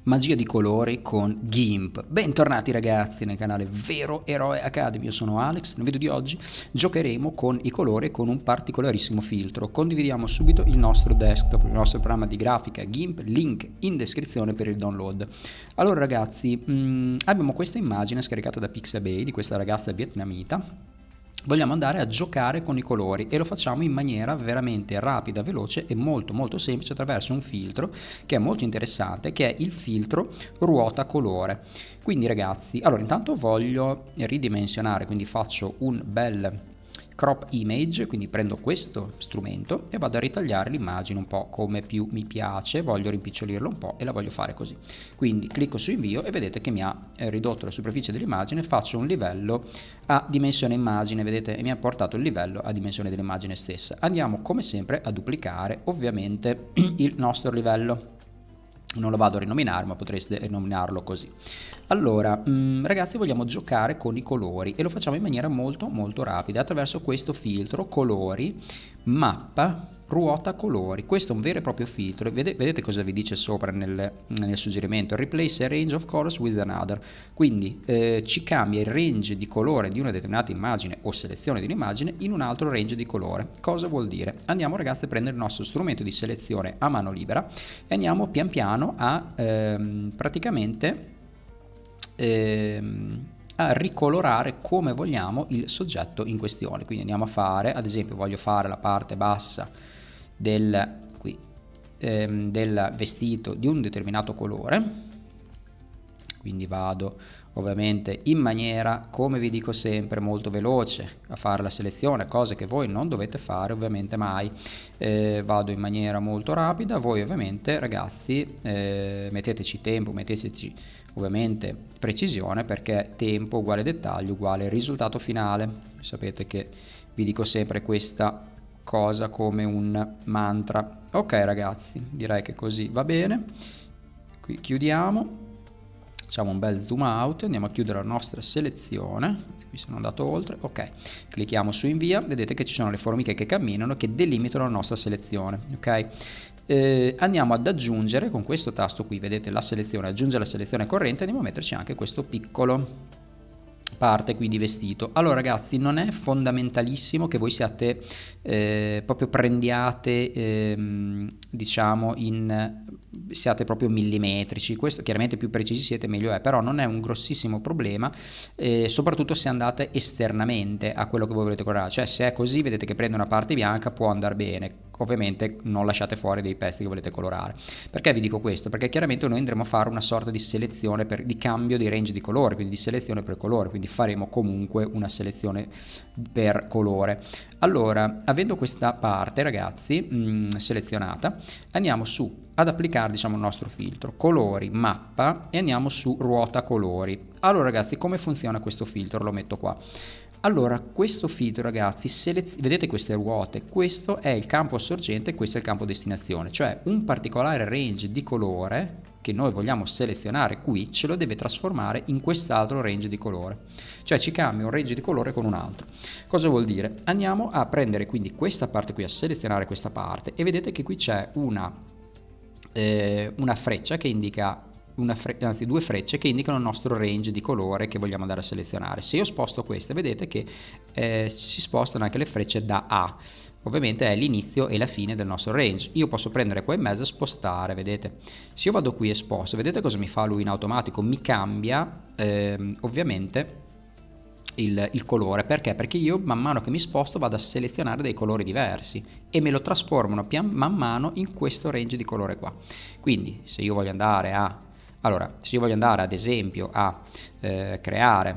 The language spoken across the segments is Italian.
Magia di colori con GIMP. Bentornati ragazzi nel canale Vero Eroe Academy, io sono Alex. Nel video di oggi giocheremo con i colori e con un particolarissimo filtro. Condividiamo subito il nostro desktop, il nostro programma di grafica GIMP, link in descrizione per il download. Allora ragazzi, abbiamo questa immagine scaricata da Pixabay di questa ragazza vietnamita. Vogliamo andare a giocare con i colori e lo facciamo in maniera veramente rapida, veloce e molto semplice attraverso un filtro che è molto interessante, che è il filtro ruota colore. Quindi ragazzi, allora intanto voglio ridimensionare, quindi faccio un bel crop image, quindi prendo questo strumento e vado a ritagliare l'immagine un po' come più mi piace, voglio rimpicciolirlo un po' e la voglio fare così. Quindi clicco su invio e vedete che mi ha ridotto la superficie dell'immagine, faccio un livello a dimensione immagine, vedete, e mi ha portato il livello a dimensione dell'immagine stessa. Andiamo come sempre a duplicare ovviamente il nostro livello. Non lo vado a rinominare, ma potreste rinominarlo così. Allora, ragazzi, vogliamo giocare con i colori e lo facciamo in maniera molto rapida attraverso questo filtro colori, mappa, ruota colori. Questo è un vero e proprio filtro. Vedete cosa vi dice sopra nel suggerimento? Replace a range of colors with another. Quindi ci cambia il range di colore di una determinata immagine o selezione di un'immagine in un altro range di colore. Cosa vuol dire? Andiamo ragazzi a prendere il nostro strumento di selezione a mano libera e andiamo pian piano a praticamente a ricolorare come vogliamo il soggetto in questione. Quindi andiamo a fare, ad esempio voglio fare la parte bassa del vestito di un determinato colore, quindi vado ovviamente in maniera, come vi dico sempre, molto veloce a fare la selezione, cose che voi non dovete fare ovviamente mai. Vado in maniera molto rapida, voi ovviamente ragazzi metteteci tempo, metteteci ovviamente precisione, perché tempo uguale dettaglio uguale risultato finale. Sapete che vi dico sempre questa cosa come un mantra. Ok ragazzi, direi che così va bene. Qui chiudiamo, facciamo un bel zoom out, andiamo a chiudere la nostra selezione. Qui sono andato oltre. Ok, clicchiamo su invia, vedete che ci sono le formiche che camminano, che delimitano la nostra selezione. Ok, andiamo ad aggiungere con questo tasto qui, vedete la selezione, aggiunge la selezione corrente, andiamo a metterci anche questo piccolo parte qui di vestito. Allora ragazzi, non è fondamentalissimo che voi siate proprio prendiate diciamo siate proprio millimetrici. Questo chiaramente più precisi siete meglio è, però non è un grossissimo problema, soprattutto se andate esternamente a quello che voi volete colorare. Cioè se è così, vedete che prende una parte bianca, può andare bene. Ovviamente non lasciate fuori dei pezzi che volete colorare. Perché vi dico questo? Perché chiaramente noi andremo a fare una sorta di selezione di cambio di range di colore, quindi di selezione per colore, quindi faremo comunque una selezione per colore. Allora, avendo questa parte ragazzi selezionata, andiamo su ad applicare diciamo il nostro filtro colori mappa e andiamo su ruota colori. Allora ragazzi, come funziona questo filtro? Lo metto qua. Allora, questo filtro ragazzi, vedete queste ruote? Questo è il campo sorgente e questo è il campo destinazione, cioè un particolare range di colore che noi vogliamo selezionare qui ce lo deve trasformare in quest'altro range di colore, cioè ci cambia un range di colore con un altro. Cosa vuol dire? Andiamo a prendere quindi questa parte qui, a selezionare questa parte e vedete che qui c'è una freccia che indica anzi due frecce che indicano il nostro range di colore che vogliamo andare a selezionare. Se io sposto queste, vedete che si spostano anche le frecce da A, ovviamente è l'inizio e la fine del nostro range. Io posso prendere qua in mezzo e spostare, vedete? Se io vado qui e sposto, vedete cosa mi fa lui in automatico? Mi cambia ovviamente il colore. Perché? Perché io man mano che mi sposto vado a selezionare dei colori diversi e me lo trasformano man mano in questo range di colore qua. Quindi se io voglio andare ad esempio a creare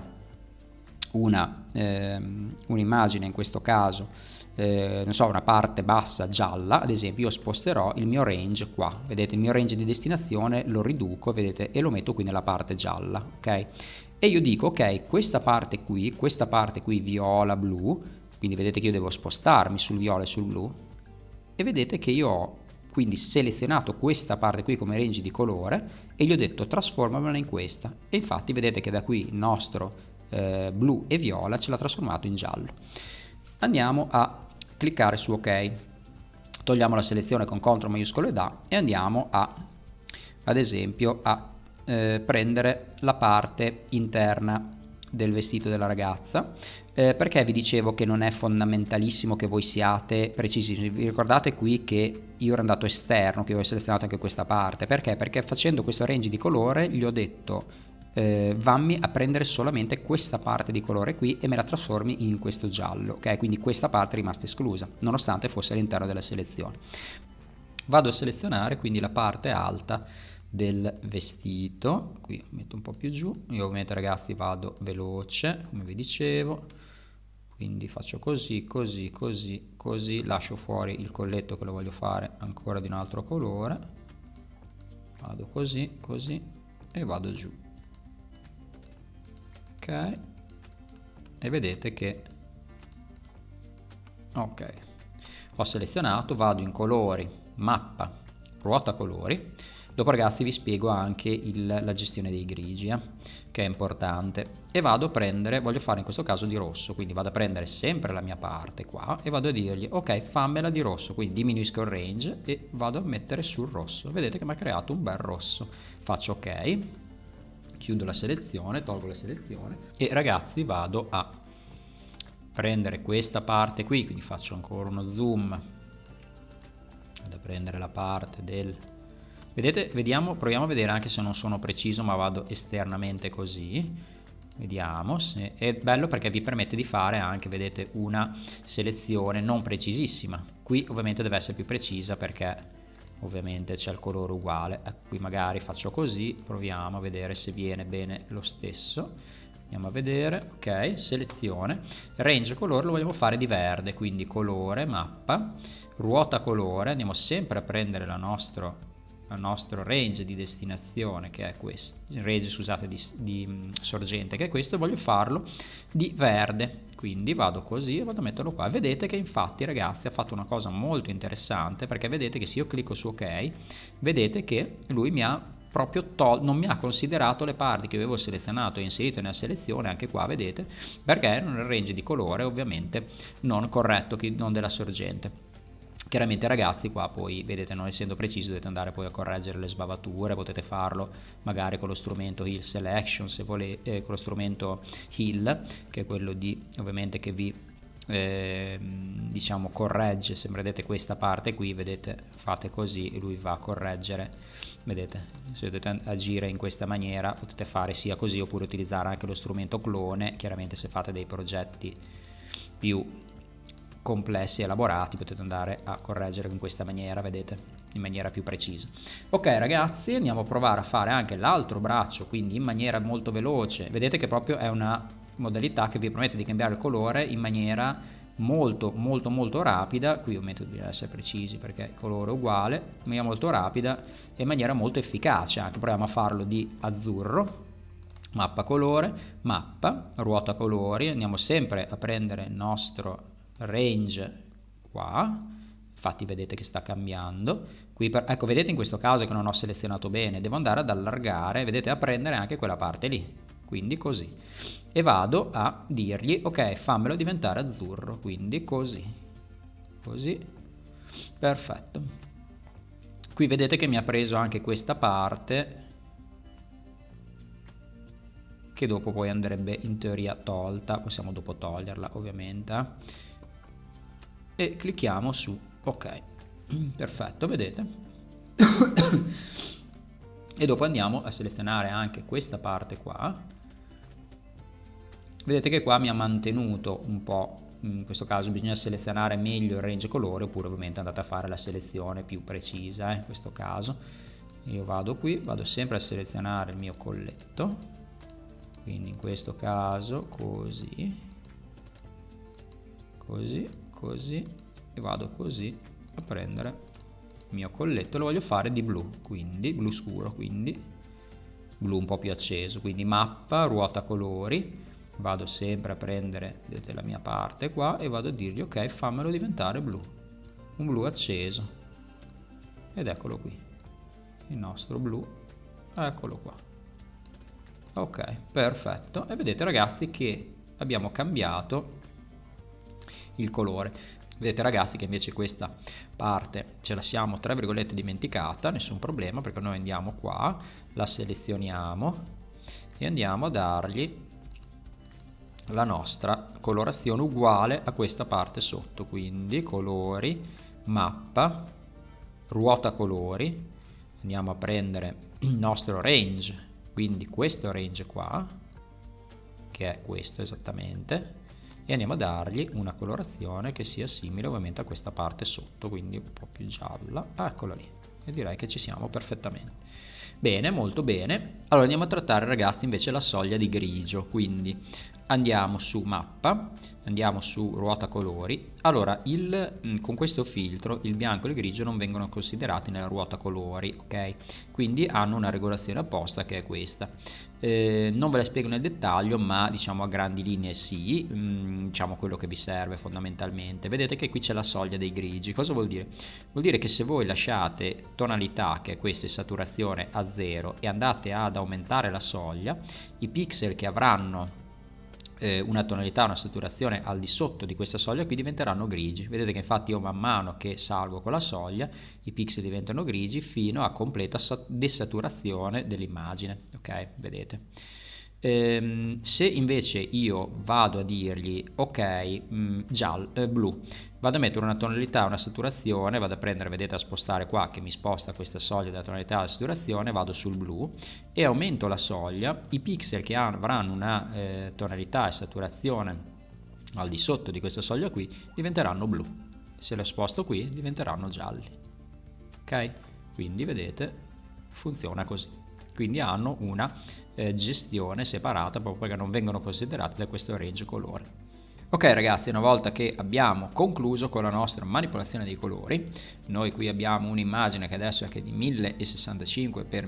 un'immagine, in questo caso non so, una parte bassa gialla, ad esempio io sposterò il mio range qua, vedete il mio range di destinazione lo riduco, vedete, e lo metto qui nella parte gialla, ok? E io dico ok, questa parte qui viola blu, quindi vedete che io devo spostarmi sul viola e sul blu e vedete che io ho quindi selezionato questa parte qui come range di colore e gli ho detto trasformamela in questa e infatti vedete che da qui il nostro blu e viola ce l'ha trasformato in giallo. Andiamo a cliccare su ok, togliamo la selezione con CTRL maiuscolo ed A e andiamo ad esempio a prendere la parte interna del vestito della ragazza, perché vi dicevo che non è fondamentalissimo che voi siate precisi. Vi ricordate qui che io ero andato esterno, che ho selezionato anche questa parte, perché? Perché facendo questo range di colore gli ho detto vammi a prendere solamente questa parte di colore qui e me la trasformi in questo giallo, ok? Quindi questa parte è rimasta esclusa, nonostante fosse all'interno della selezione. Vado a selezionare quindi la parte alta del vestito, qui metto un po' più giù, io ovviamente ragazzi vado veloce come vi dicevo, quindi faccio così, così, così, così, lascio fuori il colletto che lo voglio fare ancora di un altro colore, vado così, così e vado giù, ok, e vedete che ok, ho selezionato, vado in colori, mappa, ruota colori. Dopo ragazzi vi spiego anche la gestione dei grigi, che è importante, e vado a prendere, voglio fare in questo caso di rosso, quindi vado a prendere sempre la mia parte qua e vado a dirgli ok fammela di rosso, quindi diminuisco il range e vado a mettere sul rosso, vedete che mi ha creato un bel rosso, faccio ok, chiudo la selezione, tolgo la selezione e ragazzi vado a prendere questa parte qui, quindi faccio ancora uno zoom, vado a prendere la parte del... Vedete, vediamo, proviamo a vedere anche se non sono preciso, ma vado esternamente così. Vediamo se è bello perché vi permette di fare anche, vedete, una selezione non precisissima. Qui ovviamente deve essere più precisa perché ovviamente c'è il colore uguale. Qui magari faccio così, proviamo a vedere se viene bene lo stesso. Andiamo a vedere, ok, selezione, range colore lo vogliamo fare di verde, quindi colore, mappa, ruota colore, andiamo sempre a prendere il nostro range di destinazione che è questo, il range scusate di sorgente che è questo, e voglio farlo di verde, quindi vado così e vado a metterlo qua. Vedete che infatti ragazzi ha fatto una cosa molto interessante, perché vedete che se io clicco su ok, vedete che lui mi ha proprio non mi ha considerato le parti che avevo selezionato e inserito nella selezione, anche qua vedete, perché erano nel range di colore ovviamente non corretto, non della sorgente. Chiaramente ragazzi qua poi vedete, non essendo preciso dovete andare poi a correggere le sbavature, potete farlo magari con lo strumento Heal Selection se volete, con lo strumento Heal, che è quello di ovviamente che vi diciamo corregge, se vedete questa parte qui, vedete, fate così e lui va a correggere, vedete, se dovete agire in questa maniera potete fare sia così oppure utilizzare anche lo strumento clone. Chiaramente se fate dei progetti più complessi e elaborati potete andare a correggere in questa maniera, vedete, in maniera più precisa. Ok ragazzi, andiamo a provare a fare anche l'altro braccio, quindi in maniera molto veloce. Vedete che proprio è una modalità che vi permette di cambiare il colore in maniera molto rapida. Qui ovviamente bisogna essere precisi perché il colore è uguale, in maniera molto rapida e in maniera molto efficace. Anche proviamo a farlo di azzurro, mappa colore, mappa, ruota colori, andiamo sempre a prendere il nostro range qua, infatti vedete che sta cambiando qui ecco, vedete in questo caso che non ho selezionato bene, devo andare ad allargare, vedete, a prendere anche quella parte lì, quindi così, e vado a dirgli ok fammelo diventare azzurro, quindi così, così, perfetto. Qui vedete che mi ha preso anche questa parte che dopo poi andrebbe in teoria tolta, possiamo dopo toglierla ovviamente, e clicchiamo su ok, perfetto, vedete. E dopo andiamo a selezionare anche questa parte qua, vedete che qua mi ha mantenuto un po', in questo caso bisogna selezionare meglio il range colore oppure ovviamente andate a fare la selezione più precisa, in questo caso io vado qui, vado sempre a selezionare il mio colletto, quindi in questo caso così, così, così, e vado così a prendere il mio colletto, lo voglio fare di blu, quindi blu scuro, quindi blu un po' più acceso, quindi mappa, ruota colori, vado sempre a prendere, vedete, la mia parte qua e vado a dirgli ok fammelo diventare blu, un blu acceso, ed eccolo qui il nostro blu, eccolo qua. Ok, perfetto, e vedete ragazzi che abbiamo cambiato il colore. Vedete ragazzi che invece questa parte ce la siamo tra virgolette dimenticata, nessun problema, perché noi andiamo qua, la selezioniamo e andiamo a dargli la nostra colorazione uguale a questa parte sotto, quindi colori, mappa, ruota colori, andiamo a prendere il nostro range, quindi questo range qua, che è questo esattamente, e andiamo a dargli una colorazione che sia simile ovviamente a questa parte sotto, quindi un po' più gialla, eccola lì, e direi che ci siamo perfettamente. Bene, molto bene. Allora andiamo a trattare ragazzi invece la soglia di grigio, quindi andiamo su mappa, andiamo su ruota colori. Allora con questo filtro il bianco e il grigio non vengono considerati nella ruota colori, ok? Quindi hanno una regolazione apposta che è questa. Non ve la spiego nel dettaglio, ma diciamo a grandi linee sì, diciamo quello che vi serve fondamentalmente. Vedete che qui c'è la soglia dei grigi. Cosa vuol dire? Vuol dire che se voi lasciate tonalità, che è questa, saturazione a 0, e andate ad aumentare la soglia, i pixel che avranno una tonalità, una saturazione al di sotto di questa soglia qui diventeranno grigi. Vedete che infatti io man mano che salgo con la soglia i pixel diventano grigi fino a completa desaturazione dell'immagine, ok? Vedete. Se invece io vado a dirgli ok, blu, vado a mettere una tonalità, una saturazione, vado a prendere, vedete, a spostare qua che mi sposta questa soglia della tonalità della saturazione, vado sul blu e aumento la soglia, i pixel che avranno una tonalità e saturazione al di sotto di questa soglia qui diventeranno blu, se lo sposto qui diventeranno gialli, ok? Quindi vedete, funziona così. Quindi hanno una gestione separata proprio perché non vengono considerati da questo range colore. Ok ragazzi, una volta che abbiamo concluso con la nostra manipolazione dei colori, noi qui abbiamo un'immagine che adesso è di 1065 x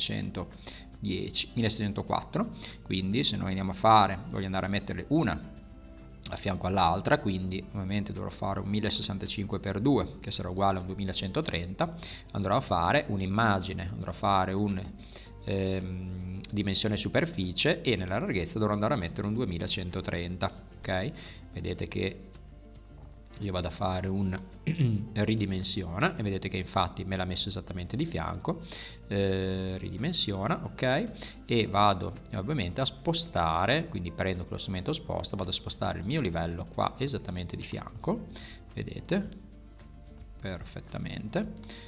1704, quindi se noi andiamo a fare, voglio andare a metterle una a fianco all'altra, quindi ovviamente dovrò fare un 1065 x 2 che sarà uguale a un 2130, andrò a fare un'immagine, andrò a fare un dimensione superficie e nella larghezza dovrò andare a mettere un 2130, ok? Vedete che io vado a fare un ridimensiona e vedete che infatti me l'ha messo esattamente di fianco, ridimensiona, ok, e vado ovviamente a spostare, quindi prendo quello strumento sposta, vado a spostare il mio livello qua esattamente di fianco, vedete, perfettamente,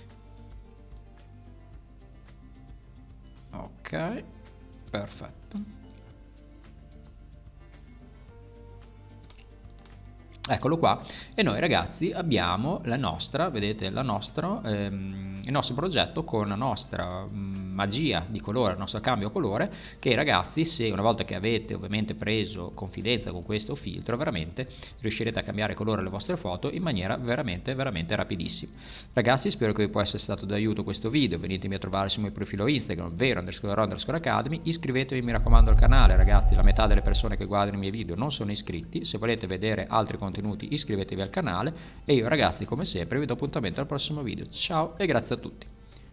ok, perfetto. Eccolo qua, e noi ragazzi abbiamo la nostra, vedete, il nostro progetto con la nostra magia di colore, il nostro cambio colore, che ragazzi, se una volta che avete ovviamente preso confidenza con questo filtro, veramente riuscirete a cambiare colore alle vostre foto in maniera veramente rapidissima. Ragazzi, spero che vi possa essere stato d'aiuto questo video, venitemi a trovare sul mio profilo Instagram, vero_Academy, iscrivetevi mi raccomando al canale, ragazzi, la metà delle persone che guardano i miei video non sono iscritti, se volete vedere altri contenuti iscrivetevi al canale e io ragazzi come sempre vi do appuntamento al prossimo video. Ciao e grazie a tutti.